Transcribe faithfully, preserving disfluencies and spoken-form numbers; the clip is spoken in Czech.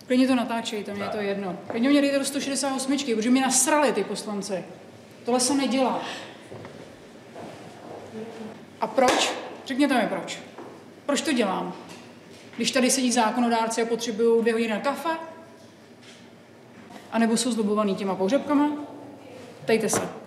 Klidně to natáčejte, mě je to jedno. Klidně mě dejte do sto šedesát osm, protože mě nasrali ty poslanci. Tohle se nedělá. A proč? Řekněte mi proč. Proč to dělám? Když tady sedí zákonodárci a potřebují dvě hodiny na kafe? A nebo jsou zlobovaný těma pohřebkama? Ptejte se.